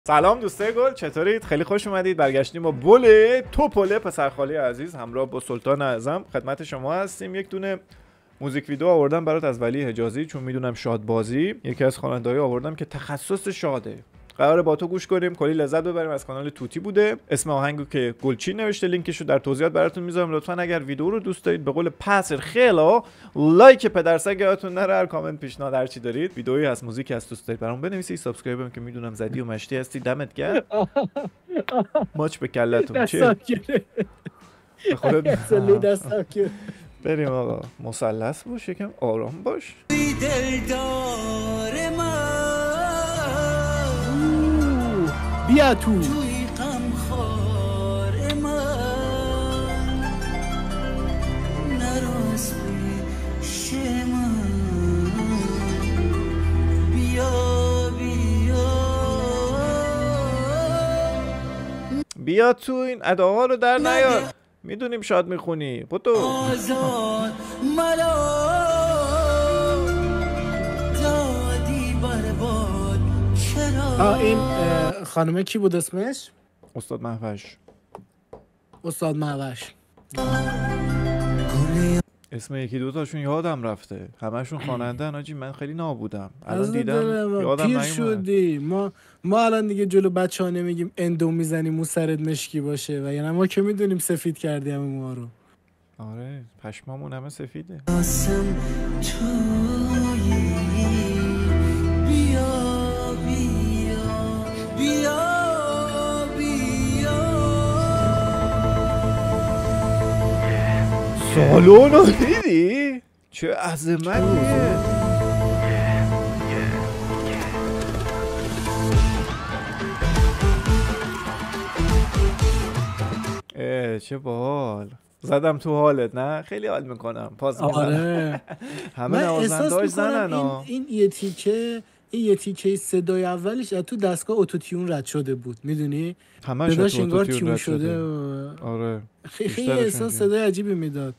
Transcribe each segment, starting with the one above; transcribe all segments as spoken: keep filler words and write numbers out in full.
سلام دوستای گل، چطورید؟ خیلی خوش اومدید. برگشتیم با بوله توپله پسرخاله عزیز همراه با سلطان اعظم خدمت شما هستیم. یک دونه موزیک ویدیو آوردم برات از ولی حجازی، چون میدونم شاد بازی یکی از خواننده‌های آوردم که تخصص شاده. قراره با تو گوش کنیم، کلی لذت ببریم. از کانال توتی بوده. اسم آهنگو که گلچین نوشته، لینکشو در توضیحات براتون میذارم. لطفا اگر ویدیو رو دوست دارید به قول پسر خیلا لایک پدرسگ یادتون نره. هر کامنت پیشنهاد هر چی دارید، ویدیویی از موزیکی از دوست دارید برام بنویسید. سابسکرایبم که میدونم زدی و مشتی هستی، دمت گرم. ماچ به کلتون. چه به خودت بریم آقا. مثلث باش، یکم آرام باش. بیا تو توی غمخوار من نراز پیش من، بیا بیا بیا تو این اداها رو در نیار. میدونیم شاد میخونی بودو آزاد ملا دادی برباد. چرا آه این خانمه کی بود اسمش؟ استاد مهوش. استاد مهوش. اسم یکی دوتاشون یادم رفته، همشون خواننده‌ن آجی. من خیلی نابودم الان دیدم یادم پیر نیومد. شدی. ما ما الان دیگه جلو بچه ها نمیگیم اندو میزنیم مو سرت مشکی باشه، و یعنی ما که میدونیم سفید کردیم موها رو. آره پشمامون همه سفیده. آسم تویی بیا بیا بیا بیا. سالون رو دیدی؟ چه عظمتیه. اه چه باحال. زدم تو حالت. نه خیلی حال میکنم پاس میزنم. آره همه من نوازنده‌هاش احساس زنن میکنم ها. این این یه تیکه این یه تیکه صدای اولش از تو دستگاه اتوتیون رد شده بود، میدونی؟ همش صداش تو انگار اتوتیون تیون رد شده شده. و... آره خیلی احساس صدای عجیبی میداد.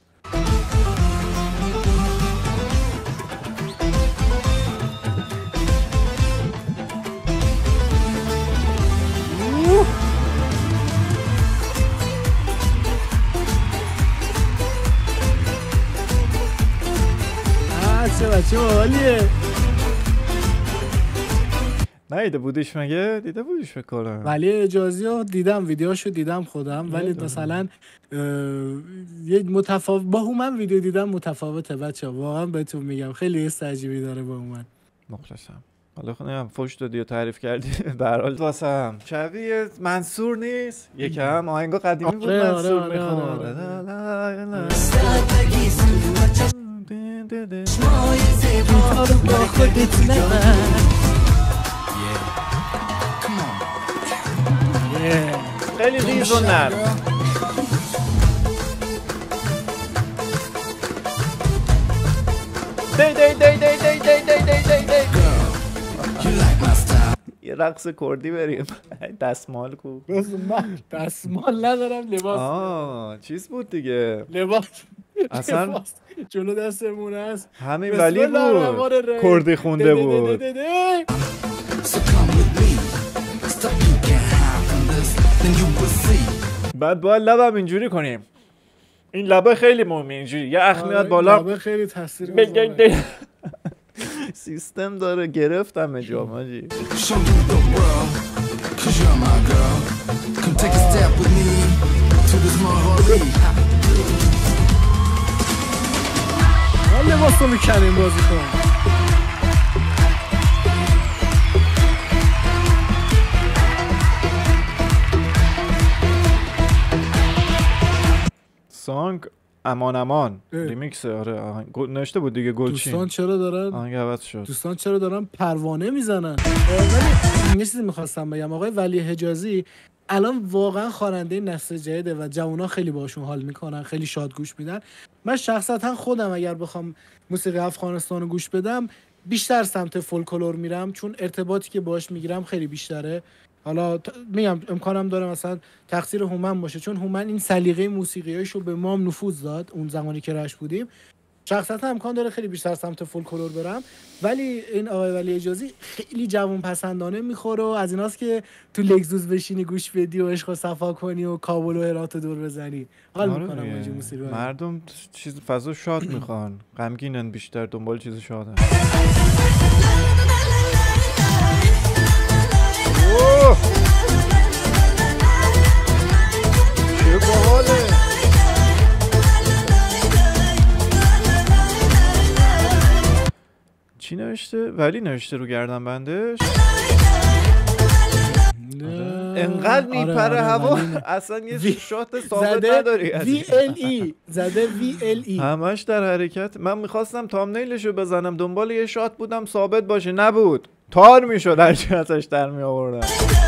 چه بچه حالیه. نیده بودیش مگه؟ دیده بودیش فکر کنم. ولی اجازی ها دیدم، ویدیوشو دیدم خودم، ولی مثلا یه متفاوت با هومن ویدیو دیدم متفاوته بچه ها. واقعا بهتون میگم خیلی حس عجیبی داره با هومن. مخلصم. حالا خودم فوش دادی و تعریف کردی. به هر حال واسم شبیه منصور نیست. یکم آهنگا قدیمی بود منصور میخوند. مای زیبا رو با خودت نبر. خیلی ریز و نرم. دی دی دی دی دی دی دی دی دی دی. یه رقص کردی بریم. دستمال کو. دستمال ندارم، لباس. آه چیز بود دیگه. لباس اصلا جلو دستمون هست. همین ولی بود کردی خونده بود. بعد باید لبم اینجوری کنیم. این لبه خیلی مهمه. اینجوری یه اخ میاد بالا. لبه خیلی تاثیر میذاره. سیستم داره. گرفتم جاماجی. ما لباس رو میکنیم بازی کنیم. سانگ امان امان ریمیکس. آره آهنگ نوشته بود دیگه گلچین. دوستان چرا دارن آهنگ عوض شد. دوستان چرا دارن پروانه میزنن. ولی یه چیزی میخواستم بگم، آقای ولی حجازی الان واقعا خواننده نسل جدیده و جوونا خیلی باشون حال میکنن، خیلی شاد گوش میدن. من شخصا خودم اگر بخوام موسیقی افغانستان رو گوش بدم بیشتر سمت فولکلور میرم، چون ارتباطی که باهاش میگیرم خیلی بیشتره. حالا میگم امکانم داره مثلا تقصیر هومن باشه، چون هومن این سلیقه موسیقیایشو به ما هم نفوذ داد اون زمانی که رشت بودیم. شخصیت امکان داره خیلی بیشتر سمت فولکلور برم، ولی این آقای ولی حجازی خیلی جوان پسندانه میخوره و از ایناست که تو لگزوس بشینی گوش بدی و عشق و صفا کنی و کابل و هرات دور بزنی. حال میکنم اونجا موسیقی. مردم چیز فضا شاد میخوان، غمگینن بیشتر، دنبال چیز شادن. اوه چه باحاله. چی نوشته؟ ولی نوشته رو گردن بندش. انقدر میپره هوا اصلا یه شات ثابت نداری. وی ال ای زده وی ال ای همش در حرکت. من میخواستم تامنیلشو بزنم، دنبال یه شات بودم ثابت باشه، نبود، تار میشد هرچی ازش در می آوردم.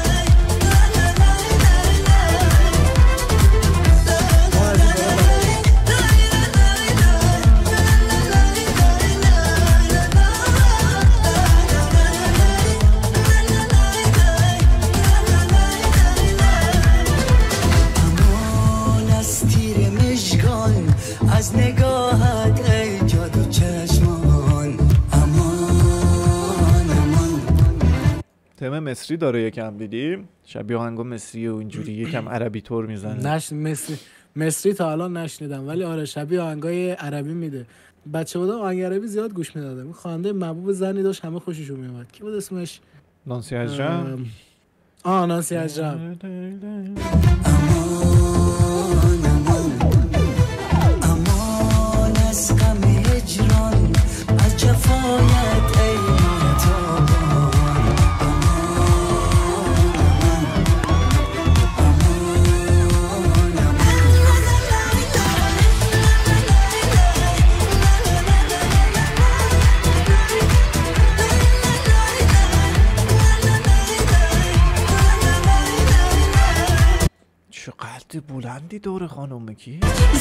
از نگاهت ای جادو چشمان امان امان. تم مصری داره یکم دیدیم، شبیه آهنگ مصری و اینجوری یکم عربی طور میزنه. نش مصری مصری تا الان نشنیدم، ولی آره شبیه آهنگای عربی میده. بچه بودم آهنگ عربی زیاد گوش میدادم. این خواننده محبوب زنی داشت، همه خوششون میومد. کی بود اسمش؟ نانسی عجرم. آه نانسی عجرم. چقدر بلندی دور خانومه کی؟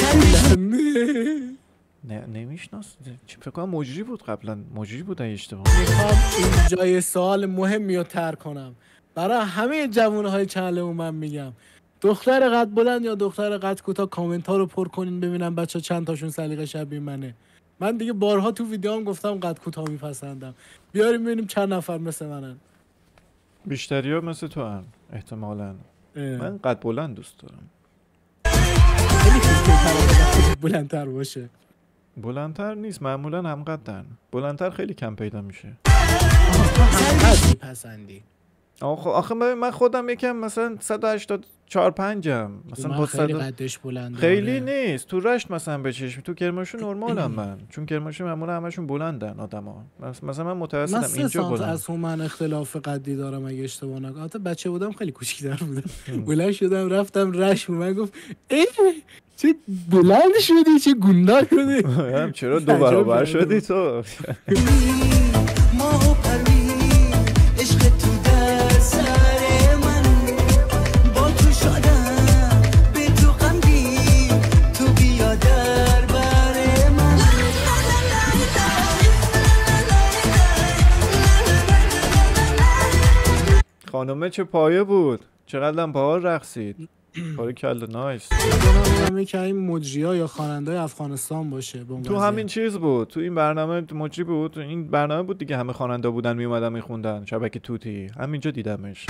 نه نمیشناس. فکر کنم مجری بود قبلا، مجری بود اگه اشتباه. میخوام اینجا یه سوال مهمی رو طرح کنم برای همه جوانهای چنلمون. من میگم دختر قد بلند یا دختر قد کوتاه، کامنت ها رو پر کنین ببینم بچه چند تاشون سلیقه شبیه منه. من دیگه بارها تو ویدیوام گفتم قد کوتاه میپسندم، بیاریم ببینیم چند نفر مثل منن. بیشتری ها مثل تو هن احتمالاً. من قد بلند دوست دارم. خیلی که بلندتر باشه. بلندتر نیست، معمولا هم قدن. بلندتر خیلی کم پیدا میشه. هم پسندی. آخه آخه من خودم یکم مثلا صد و هشتاد و چهار پنجم مثلا با خیلی قدش بلنده. خیلی نیست. تو رشت مثلا به چشم، تو کرماشو نرمالم من، چون کرماشو معمولا همشون بلندن آدما. مثلا من متوسطم اینجا بلند. از اون من اختلاف قدی دارم اگه اشتباه نکنم. البته بچه بودم خیلی کوچیک‌تر بودم. بلند شدم رفتم رشت، من گفت ای چه بلند شدی، چه گوندار شدی. چرا دو برابر شدی تو؟ ما عشق تو در سر من، با تو شدم به تو غمگین، تو بیا در بر من. خانومه چه پایه بود، چقدر پاها رقصید. پاره کل نایس. همه که این مجری‌ها یا خواننده‌های افغانستان باشه. تو همین چیز بود، تو این برنامه مجری بود، تو این برنامه بود دیگه، همه خواننده بودن می اومدن میخوندن، شبکه توتی، همینجا دیدمش.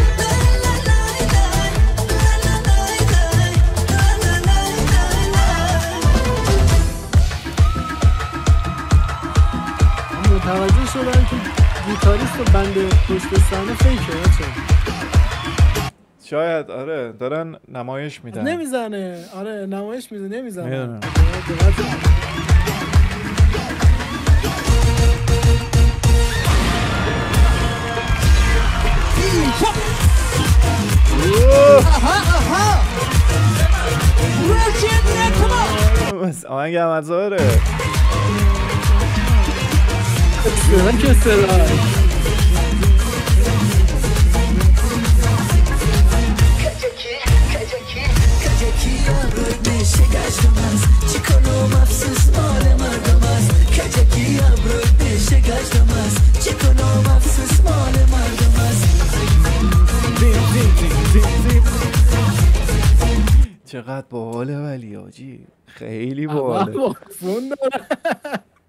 متوجه شدن که گیتاریست و بند پشت صحنه فیکه. چه شاید آره دارن نمایش میدن. نمیزنه. آره نمایش میده نمیزنه. میدونم. آهنگ احمد ظاهره. من که سلام چقدر باحاله ولی آجی، خیلی باحاله.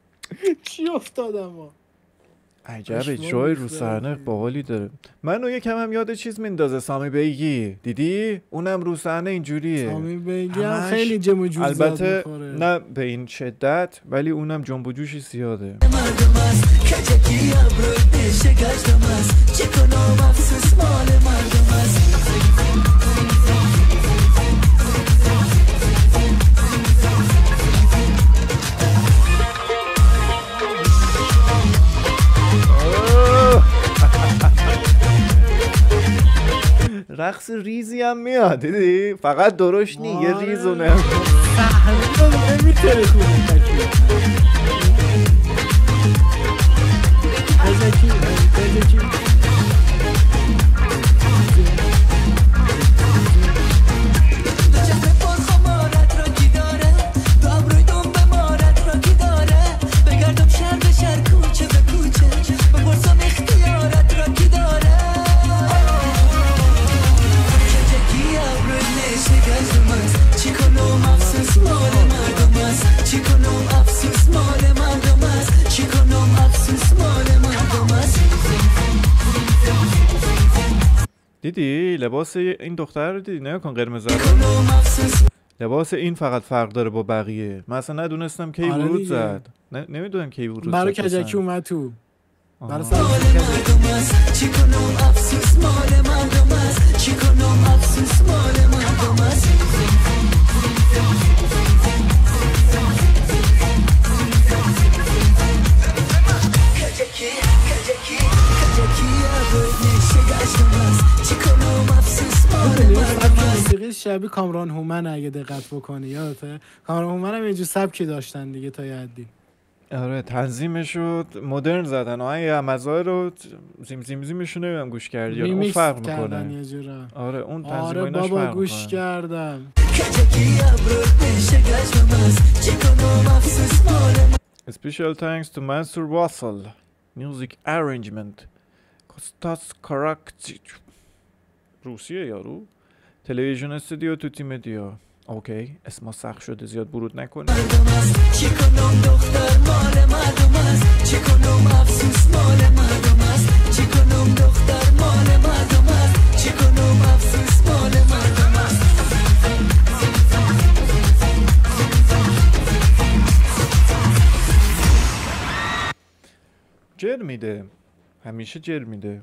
چی افتادم ما عجب پشمام اجرای رو ریخته. صحنه باحالی داره. منو یکم هم یاد چیز میندازه سامی بیگی، دیدی اونم رو صحنه اینجوریه. سامی بیگی هم همش- خیلی جم و جور زیاد البته می‌خوره. نه به این شدت، ولی اونم جنب و جوشی زیاده. مردم است کجکی ابرو نشه گشتم است چه کنم افسوس مال مردم است رقص ریزی هم میاد، دیدی؟ فقط درشت نی، یه آره. ریزونه. صحنه رو نمی‌ترکونه تکی. کجکی کجکی دو چشم پر خمارت را کی داره دو ابروی دم به مارت را کی داره بگردم شهر به شهر کوچه به کوچه بپرسم اختیارت را کی داره کجکی ابروی نشه گشتم است چی کنم افسوس مال مردم است چی کنم افسوس مال مردم است چی کنم افسوس مال مردم است دیدی لباس این دختر رو دیدی؟ نگاه کن قرمز رو. کنم افسوس لباس این فقط فرق داره با بقیه. من اصلا ندونستم کی آره ورود دیگه. زد. نه نمیدونم کی ورود برای زد. کجکی اصلا. اومد تو آها. برای مال سلام مردم است چی کنم افسوس مال مردم است چی کنم افسوس مال مردم است کجکی کجکی کجکی ابروی نشه گشتم است چی کنم افسوس مال مردم است موسیقی شبیه کامران هومن اگه دقت بکنی یادته کامران هومن هم یه جور سبکی داشتن دیگه تا یه حدی آره تنظیمش رو مدرن زدن. آهنگ همزای رو زیم زیم زیمشون نمیدونم گوش کردی یا نه؟ اون ریمیکس فرق کردن میکنه. یه جورا آره اون تنظیم آره ایناش بابا فرق گوش میکنه. کردم کجکی ابروی نشه گشتم است چی کنم افسوس مال Special thanks to Mansur Wassel. Music arrangement. Kostas Karakcic. روسیه یارو. تلویزیون استودیو توتی مدیا. اوکی اسما سخت شده زیاد برود نکنی. مردم است چی کنم دختر مال مردم است چی کنم افسوس مال مردم است چی کنم دختر مال مردم است چی کنم افسوس مال مردم است جر میده. همیشه جر میده.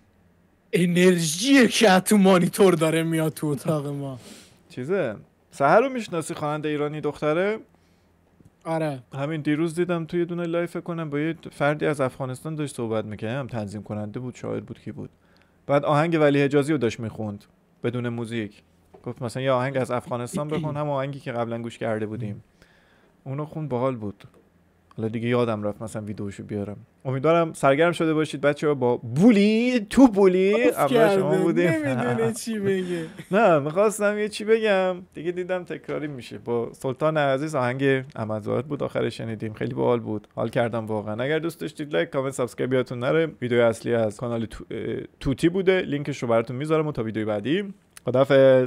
انرژی که تو مانیتور داره میاد تو اتاق ما چیزه. سحر رو میشناسی خواننده ایرانی دختره؟ آره همین دیروز دیدم توی دونه لایف کنم با یه فردی از افغانستان داشت صحبت میکنه. هم تنظیم کننده بود، شاعر بود، کی بود. بعد آهنگ ولی حجازی رو داشت میخوند بدون موزیک. گفت مثلا یه آهنگ از افغانستان بخون، هم آهنگی که قبلا گوش کرده بودیم. اونو خوند باحال بود. حالا دیگه یادم رفت مثلا ویدیوشو بیارم. امیدوارم سرگرم شده باشید بچه‌ها با بولی تو بولی اول شما بودیم. نمیدونه چی بگه نه میخواستم یه چی بگم دیگه دیدم تکراری میشه. با سلطان عزیز آهنگ امدزاد بود آخرش شنیدیم، خیلی باحال بود، حال کردم واقعا. اگر دوست داشتید لایک کامنت سابسکرایب یادتون نره. ویدیو اصلی از کانال تو... توتی بوده، لینکش رو براتون میذارم و تا ویدیو بعدی خداحافظ.